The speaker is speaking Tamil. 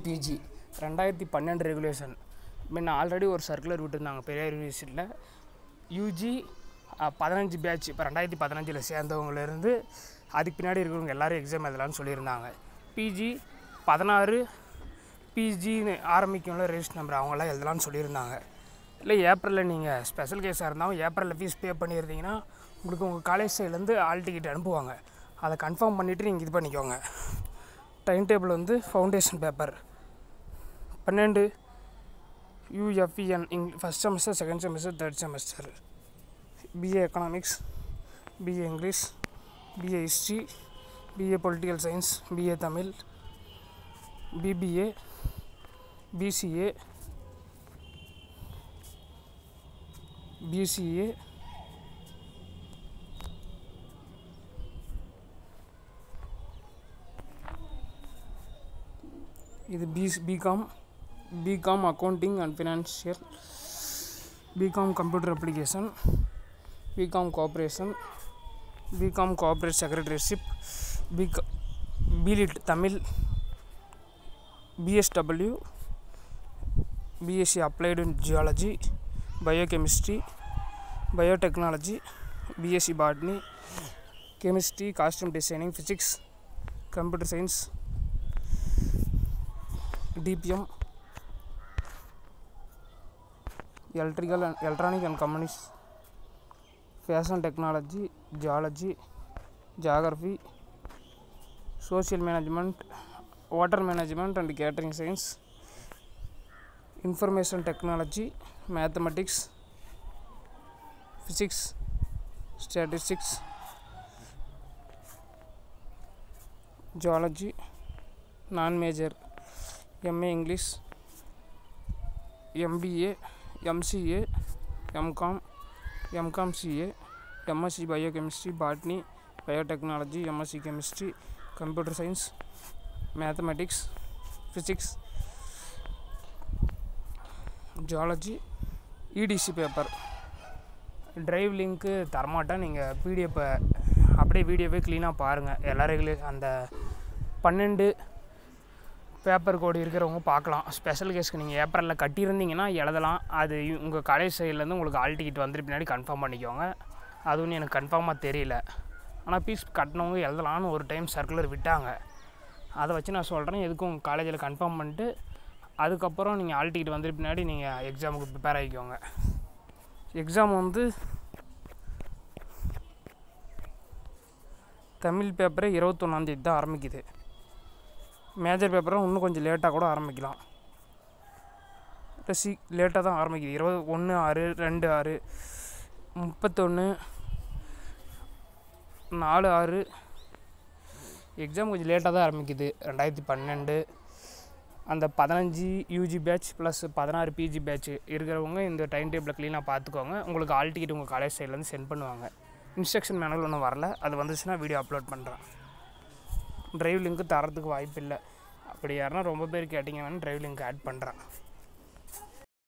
PG 2012 regulation. முன்ன ஆல்ரெடி ஒரு சர்க்குலர் விட்டுருந்தாங்க பெரியார் யூனிவர்சிட்டியில். யூஜி 15 பேட்ச் இப்போ 2015 சேர்ந்தவங்கலேருந்து அதுக்கு பின்னாடி இருக்கிறவங்க எல்லோரும் எக்ஸாம் எழுதலான்னு சொல்லியிருந்தாங்க. பிஜி 16 பிஜின்னு ஆரம்பிக்கும்ல ரெஜிஸ்டர் நம்பர், அவங்களாம் எழுதலான்னு சொல்லியிருந்தாங்க. இல்லை ஏப்ரலில் நீங்கள் ஸ்பெஷல் கேஸாக இருந்தாலும் ஏப்ரலில் ஃபீஸ் பே பண்ணியிருந்தீங்கன்னா உங்களுக்கு உங்கள் காலேஜ் சைட்லேருந்து ஆல் டிக்கெட் அனுப்புவாங்க. அதை கன்ஃபார்ம் பண்ணிவிட்டு நீங்கள் இது பண்ணிக்கோங்க. டைம் டேபிள் வந்து foundation paper 12 UFEN first semester, second semester, third semester. BA economics, BA English, BA history, BA political science, BA Tamil, BBA, BCA, BCA, இது BCom accounting and financial, BCom computer application, BCom cooperation, BCom cooperate secretaryship, BLit Tamil, BSW, BSc applied in geology, biochemistry, biotechnology, BSc botany, chemistry, costume designing, physics, computer science, DPM, electronic and communication, fashion technology, geology, geography, social management, water management and catering science, information technology, mathematics, physics, statistics, zoology. நான் major MA English, MBA, MCA, MCOM CA, MSc biochemistry, botany, biotechnology, MSc chemistry, computer science, mathematics, physics, zoology. EDC paper drive லிங்க்கு தரமாட்டேன், நீங்கள் PDF அப்படியே வீடியோவே க்ளீனாக பாருங்கள். எல்லாரும் அந்த 12 பேப்பர் கோடு இருக்கிறவங்க பார்க்கலாம். ஸ்பெஷல் கேஸ்க்கு நீங்கள் ஏப்ரலில் கட்டியிருந்தீங்கன்னா எழுதலாம். அது உங்கள் காலேஜ் சைட்லேருந்து உங்களுக்கு ஆல் டிக்கெட் வந்துட்டு பின்னாடி கன்ஃபார்ம் பண்ணிக்கோங்க. அது ஒன்றும் எனக்கு கன்ஃபார்மாக தெரியல. ஆனால் ஃபீஸ் கட்டினவங்க எழுதலான்னு ஒரு டைம் சர்க்குலர் விட்டாங்க. அதை வச்சு நான் சொல்கிறேன். எதுக்கும் உங்கள் காலேஜில் கன்ஃபார்ம் பண்ணிட்டு அதுக்கப்புறம் நீங்கள் ஆல் டிக்கெட் வந்துட்டு பின்னாடி நீங்கள் எக்ஸாமுக்கு ப்ரிப்பேர் ஆகிக்கோங்க. எக்ஸாம் வந்து தமிழ் பேப்பரே 21 தான் ஆரம்பிக்குது. மேஜர் பேப்பரும் இன்னும் கொஞ்சம் லேட்டாக கூட ஆரம்பிக்கலாம். லேட்டாக தான் ஆரம்பிக்குது. 21/6, 2/6, 31, 4/6. எக்ஸாம் கொஞ்சம் லேட்டாக தான் ஆரம்பிக்குது. 2012 அந்த 15 UG batch plus 16 PG batch இருக்கிறவங்க இந்த டைம் டேபிளை க்ளீனாக பார்த்துக்கோங்க. உங்களுக்கு ஆல் டிக்கெட் உங்கள் காலேஜ் சைட்லேருந்து சென்ட் பண்ணுவாங்க. இன்ஸ்ட்ரக்ஷன் மேனுவல் ஒன்றும் வரல. அது வந்துச்சுன்னா வீடியோ அப்லோட் பண்ணுறேன். ட்ரைவ் லிங்க்கு தரத்துக்கு வாய்ப்பு இல்லை. அப்படி யாருன்னா ரொம்ப பேர் கேட்டிங்கன்னா ட்ரைவ் லிங்க் ஆட் பண்ணுறேன்.